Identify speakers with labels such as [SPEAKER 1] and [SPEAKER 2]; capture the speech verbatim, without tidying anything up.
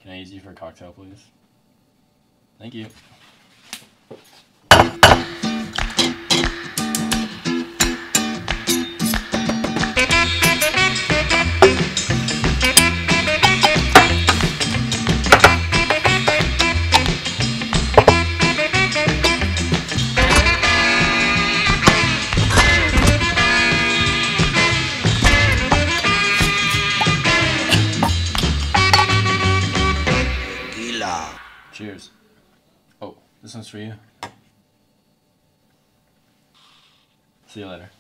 [SPEAKER 1] Can I use you for a cocktail, please? Thank you. Cheers. Oh, this one's for you. See you later.